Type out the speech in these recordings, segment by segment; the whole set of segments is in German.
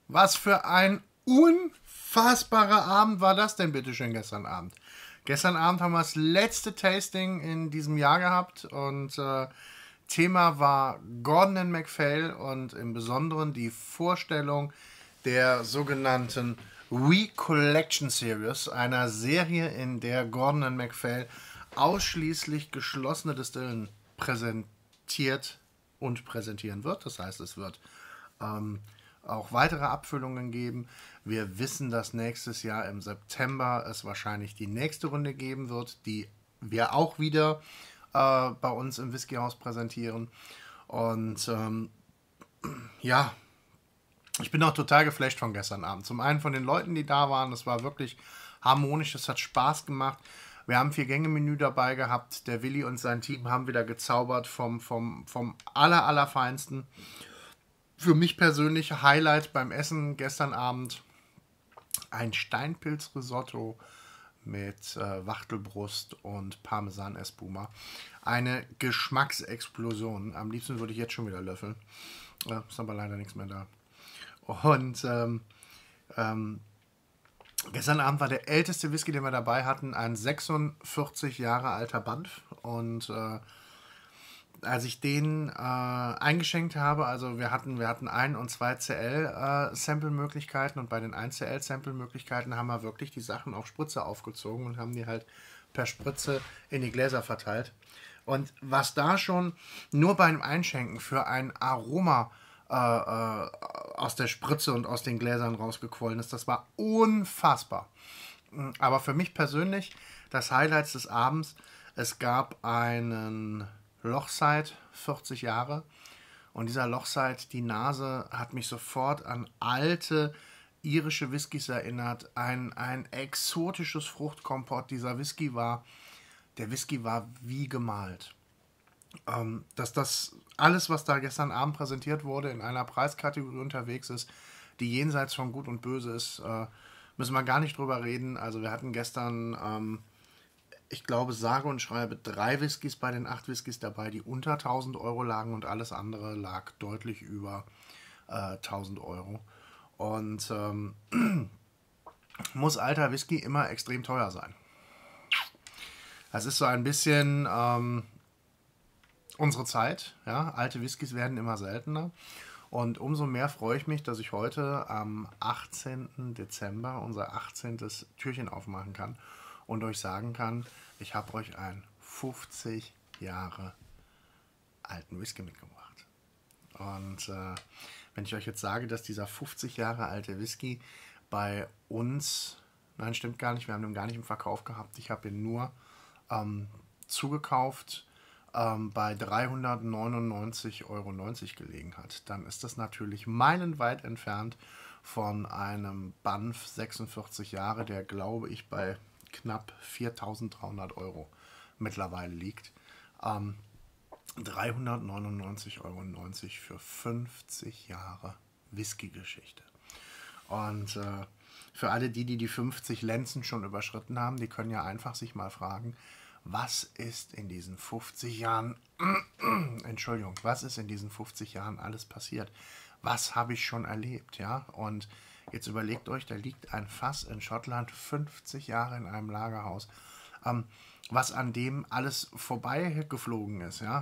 Was für ein unfassbarer Abend war das denn bitte schön gestern Abend? Gestern Abend haben wir das letzte Tasting in diesem Jahr gehabt und Thema war Gordon and MacPhail und im Besonderen die Vorstellung der sogenannten Collection Series, einer Serie, in der Gordon and MacPhail ausschließlich geschlossene Distillen präsentiert und präsentieren wird. Das heißt, es wird auch weitere Abfüllungen geben. Wir wissen, dass nächstes Jahr im September es wahrscheinlich die nächste Runde geben wird, die wir auch wieder bei uns im Whiskyhaus präsentieren. Und ja, ich bin auch total geflasht von gestern Abend. Zum einen von den Leuten, die da waren. Es war wirklich harmonisch, es hat Spaß gemacht. Wir haben 4-Gänge-Menü dabei gehabt. Der Willi und sein Team haben wieder gezaubert vom Allerfeinsten. Für mich persönlich Highlight beim Essen gestern Abend ein Steinpilzrisotto mit Wachtelbrust und Parmesan-Espuma. Eine Geschmacksexplosion. Am liebsten würde ich jetzt schon wieder löffeln. Ist aber leider nichts mehr da. Und gestern Abend war der älteste Whisky, den wir dabei hatten, ein 46 Jahre alter Banff. Und als ich den eingeschenkt habe, also wir hatten 1 und 2 CL Sample-Möglichkeiten und bei den 1 CL Sample-Möglichkeiten haben wir wirklich die Sachen auf Spritze aufgezogen und haben die halt per Spritze in die Gläser verteilt. Und was da schon nur beim Einschenken für ein Aroma aus der Spritze und aus den Gläsern rausgequollen ist, das war unfassbar. Aber für mich persönlich das Highlight des Abends, es gab einen Lochside, 40 Jahre. Und dieser Lochside, die Nase, hat mich sofort an alte irische Whiskys erinnert. Ein exotisches Fruchtkompott. Der Whisky war wie gemalt. Dass das alles, was da gestern Abend präsentiert wurde, in einer Preiskategorie unterwegs ist, die jenseits von Gut und Böse ist, müssen wir gar nicht drüber reden. Also wir hatten gestern ich glaube, sage und schreibe 3 Whiskys bei den 8 Whiskys dabei, die unter 1000 Euro lagen und alles andere lag deutlich über 1000 Euro. Und muss alter Whisky immer extrem teuer sein. Das ist so ein bisschen unsere Zeit. Ja? Alte Whiskys werden immer seltener. Und umso mehr freue ich mich, dass ich heute am 18. Dezember unser 18. Türchen aufmachen kann und euch sagen kann, ich habe euch einen 50 Jahre alten Whisky mitgebracht. Und wenn ich euch jetzt sage, dass dieser 50 Jahre alte Whisky bei uns, nein, stimmt gar nicht, wir haben ihn gar nicht im Verkauf gehabt, ich habe ihn nur zugekauft, bei 399,90 Euro gelegen hat, dann ist das natürlich meilenweit entfernt von einem Banff 46 Jahre, der, glaube ich, bei knapp 4.300 Euro mittlerweile liegt. 399,90 Euro für 50 Jahre Whisky-Geschichte. Und für alle die 50 Lenzen schon überschritten haben, die können ja einfach sich mal fragen, was ist in diesen 50 Jahren, Entschuldigung, was ist in diesen 50 Jahren alles passiert? Was habe ich schon erlebt, ja? Und jetzt überlegt euch, da liegt ein Fass in Schottland 50 Jahre in einem Lagerhaus, was an dem alles vorbeigeflogen ist, ja?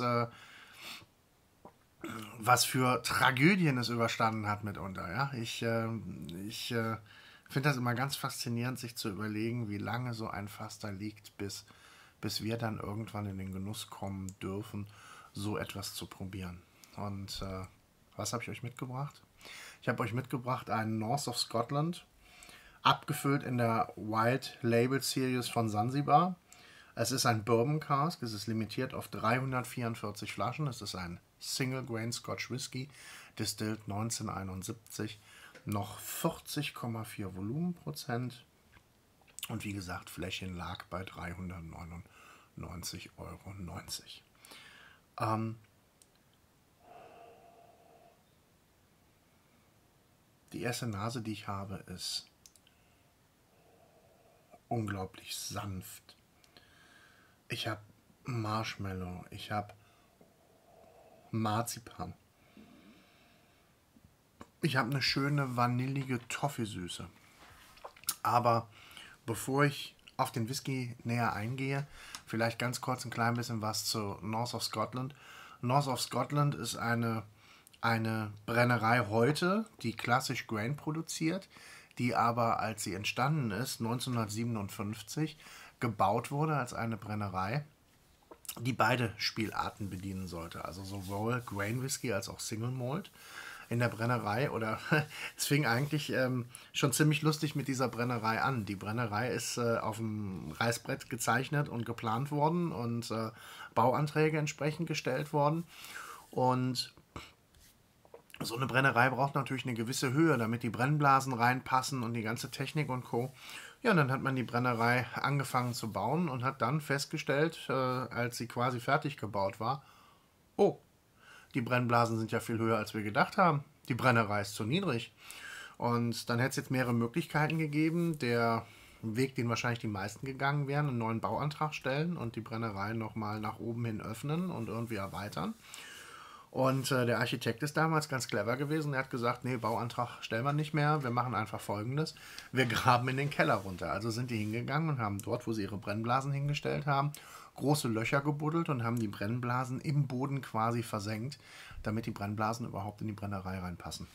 Was für Tragödien es überstanden hat mitunter, ja? Ich finde das immer ganz faszinierend, sich zu überlegen, wie lange so ein Fass da liegt, bis wir dann irgendwann in den Genuss kommen dürfen, so etwas zu probieren. Und was habe ich euch mitgebracht? Ich habe euch mitgebracht einen North of Scotland, abgefüllt in der White Label Series von Zanzibar. Es ist ein Bourbon Cask, es ist limitiert auf 344 Flaschen. Es ist ein Single Grain Scotch Whisky, distilled 1971, noch 40,4 Volumenprozent. Und wie gesagt, Fläschchen lag bei 399,90 Euro. Die erste Nase, die ich habe, ist unglaublich sanft. Ich habe Marshmallow, ich habe Marzipan, Ich habe eine schöne vanillige Toffeesüße. Aber bevor ich auf den Whisky näher eingehe, vielleicht ganz kurz ein klein bisschen was zu North of Scotland. North of Scotland ist eine Brennerei heute, die klassisch Grain produziert, die aber, als sie entstanden ist, 1957, gebaut wurde als eine Brennerei, die beide Spielarten bedienen sollte. Also sowohl Grain Whisky als auch Single Malt in der Brennerei. Oder es fing eigentlich schon ziemlich lustig mit dieser Brennerei an. Die Brennerei ist auf dem Reißbrett gezeichnet und geplant worden und Bauanträge entsprechend gestellt worden. Und so eine Brennerei braucht natürlich eine gewisse Höhe, damit die Brennblasen reinpassen und die ganze Technik und Co. Ja, und dann hat man die Brennerei angefangen zu bauen und hat dann festgestellt, als sie quasi fertig gebaut war, oh, die Brennblasen sind ja viel höher, als wir gedacht haben. Die Brennerei ist zu niedrig. Und dann hätte es jetzt mehrere Möglichkeiten gegeben. Der Weg, den wahrscheinlich die meisten gegangen wären, einen neuen Bauantrag stellen und die Brennerei nochmal nach oben hin öffnen und irgendwie erweitern. Und der Architekt ist damals ganz clever gewesen. Er hat gesagt, nee, Bauantrag stellen wir nicht mehr. Wir machen einfach Folgendes. Wir graben in den Keller runter. Also sind die hingegangen und haben dort, wo sie ihre Brennblasen hingestellt haben, große Löcher gebuddelt und haben die Brennblasen im Boden quasi versenkt, damit die Brennblasen überhaupt in die Brennerei reinpassen.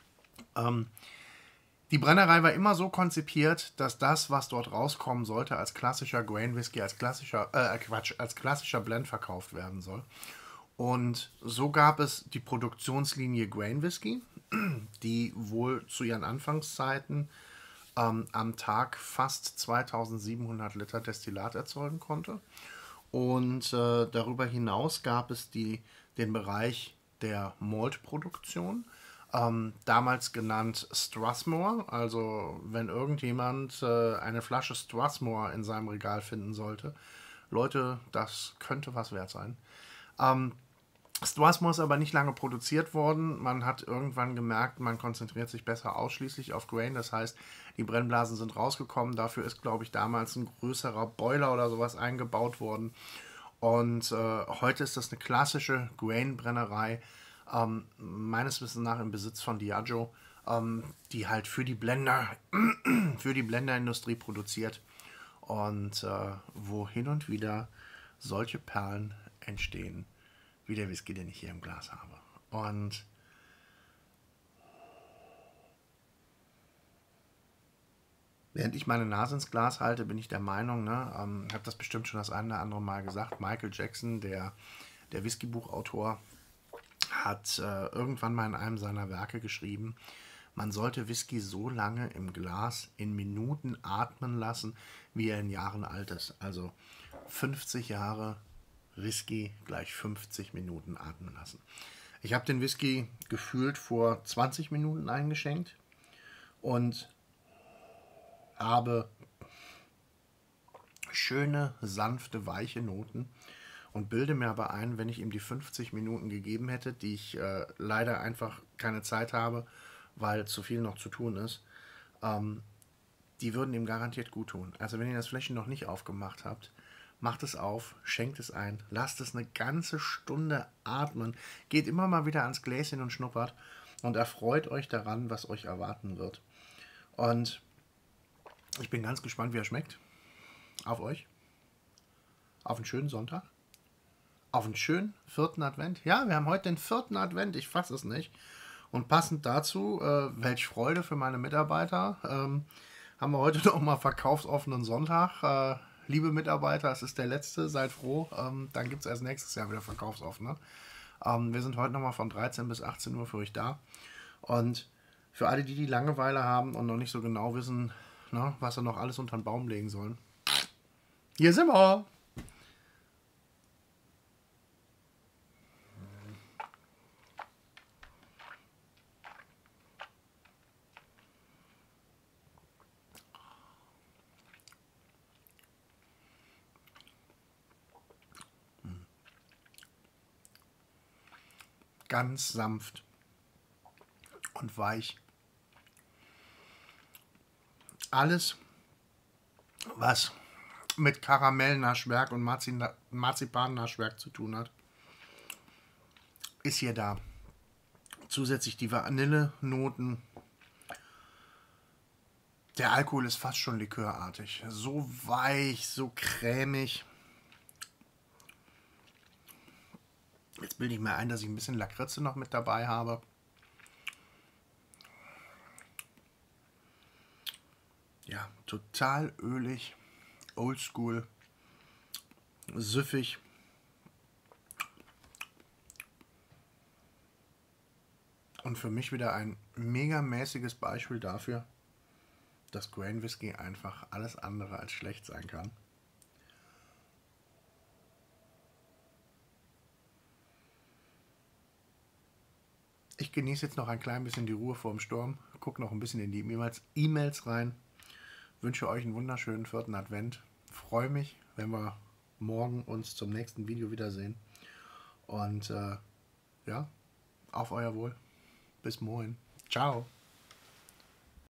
Die Brennerei war immer so konzipiert, dass das, was dort rauskommen sollte, als klassischer Grain Whisky, als klassischer Blend verkauft werden soll. Und so gab es die Produktionslinie Grain Whisky, die wohl zu ihren Anfangszeiten am Tag fast 2700 Liter Destillat erzeugen konnte. Und darüber hinaus gab es den Bereich der Maltproduktion, damals genannt Strathmore. Also wenn irgendjemand eine Flasche Strathmore in seinem Regal finden sollte, Leute, das könnte was wert sein. Strathmore ist aber nicht lange produziert worden. Man hat irgendwann gemerkt, man konzentriert sich besser ausschließlich auf Grain. Das heißt, die Brennblasen sind rausgekommen. Dafür ist, glaube ich, damals ein größerer Boiler oder sowas eingebaut worden. Und heute ist das eine klassische Grain-Brennerei, meines Wissens nach im Besitz von Diageo, die halt für die Blenderindustrie produziert und wo hin und wieder solche Perlen entstehen, wie der Whisky, den ich hier im Glas habe. Und während ich meine Nase ins Glas halte, bin ich der Meinung, ich habe das bestimmt schon das eine oder andere Mal gesagt, Michael Jackson, der Whisky-Buchautor, hat irgendwann mal in einem seiner Werke geschrieben, man sollte Whisky so lange im Glas in Minuten atmen lassen, wie er in Jahren alt ist. Also 50 Jahre Whisky gleich 50 Minuten atmen lassen. Ich habe den Whisky gefühlt vor 20 Minuten eingeschenkt und habe schöne, sanfte, weiche Noten und bilde mir aber ein, wenn ich ihm die 50 Minuten gegeben hätte, die ich leider einfach keine Zeit habe, weil zu viel noch zu tun ist, die würden ihm garantiert gut tun. Also wenn ihr das Fläschchen noch nicht aufgemacht habt, macht es auf, schenkt es ein, lasst es eine ganze Stunde atmen, geht immer mal wieder ans Gläschen und schnuppert und erfreut euch daran, was euch erwarten wird. Und ich bin ganz gespannt, wie er schmeckt. Auf euch. Auf einen schönen Sonntag. Auf einen schönen 4. Advent. Ja, wir haben heute den 4. Advent, ich fasse es nicht. Und passend dazu, welch Freude für meine Mitarbeiter, haben wir heute noch mal verkaufsoffenen Sonntag. Liebe Mitarbeiter, es ist der letzte, seid froh. Dann gibt es erst nächstes Jahr wieder verkaufsoffene. Wir sind heute nochmal von 13 bis 18 Uhr für euch da. Und für alle, die Langeweile haben und noch nicht so genau wissen, was sie noch alles unter den Baum legen sollen. Hier sind wir! Ganz sanft und weich. Alles, was mit Karamellnaschwerk und Marzipannaschwerk zu tun hat, ist hier da. zusätzlich die Vanillenoten. Der Alkohol ist fast schon likörartig. So weich, so cremig. Jetzt bilde ich mir ein, dass ich ein bisschen Lakritze noch mit dabei habe. Ja, total ölig, oldschool, süffig. Und für mich wieder ein mega mäßiges Beispiel dafür, dass Grain Whisky einfach alles andere als schlecht sein kann. Ich genieße jetzt noch ein klein bisschen die Ruhe vor dem Sturm, gucke noch ein bisschen in die E-Mails rein, wünsche euch einen wunderschönen 4. Advent, freue mich, wenn wir morgen uns zum nächsten Video wiedersehen und ja, auf euer Wohl, bis morgen, ciao.